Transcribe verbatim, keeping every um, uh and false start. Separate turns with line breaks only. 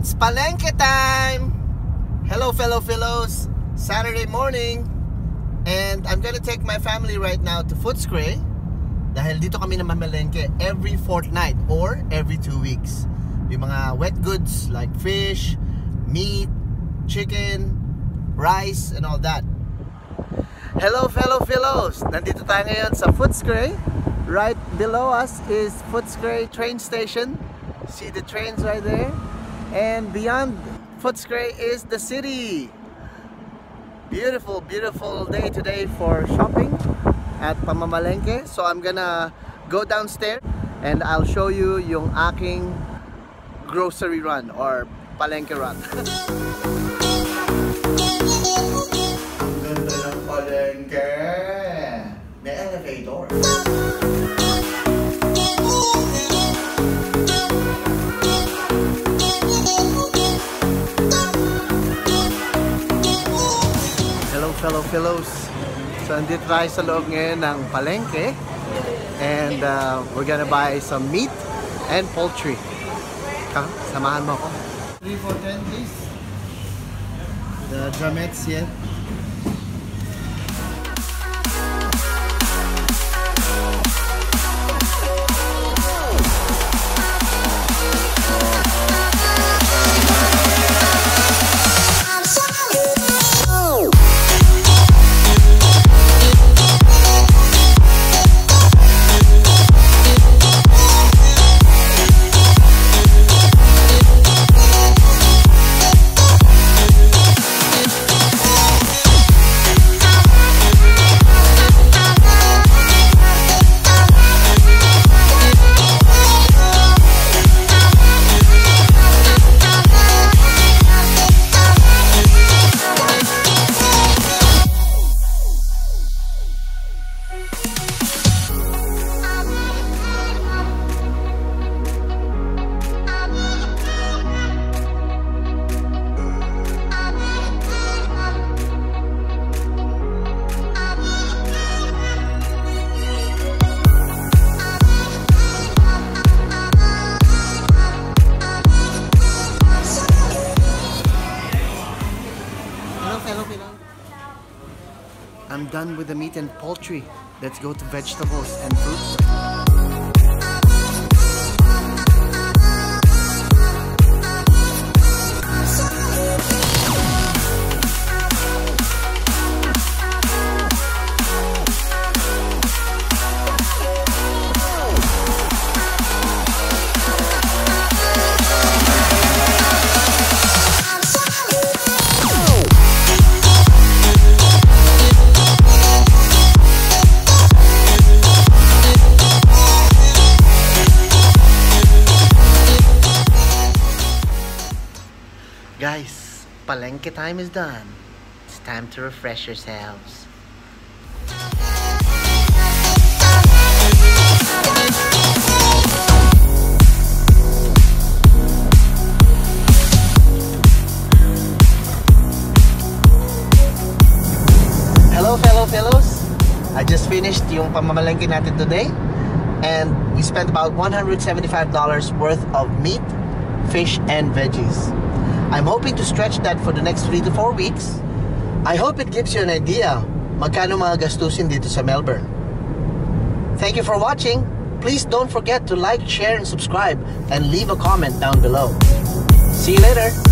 It's Palengke time! Hello fellow Filos! Saturday morning, and I'm gonna take my family right now to Footscray dahil dito kami namamalengke every fortnight or every two weeks. Yung mga wet goods like fish, meat, chicken, rice, and all that. Hello fellow Filos! Nandito tayo ngayon sa Footscray. Right below us is Footscray train station. See the trains right there? And beyond Footscray is the city. Beautiful, beautiful day today for shopping at pamamalengke. So I'm gonna go downstairs and I'll show you yung aking grocery run or palengke run. Ang ganda ng palengke. May elevator. Fellow Filos. So andito tayo sa loob ngayon ng palengke and uh, we're gonna buy some meat and poultry. Come, samahan mo ako. three for ten please. The drumettes here. I'm done with the meat and poultry. Let's go to vegetables and fruits. Guys, palengke time is done. It's time to refresh yourselves. Hello fellow Filos! I just finished yung pamamalengke natin today and we spent about one hundred seventy-five dollars worth of meat, fish, and veggies. I'm hoping to stretch that for the next three to four weeks. I hope it gives you an idea magkano mga gastusin dito sa Melbourne. Thank you for watching. Please don't forget to like, share, and subscribe, and leave a comment down below. See you later.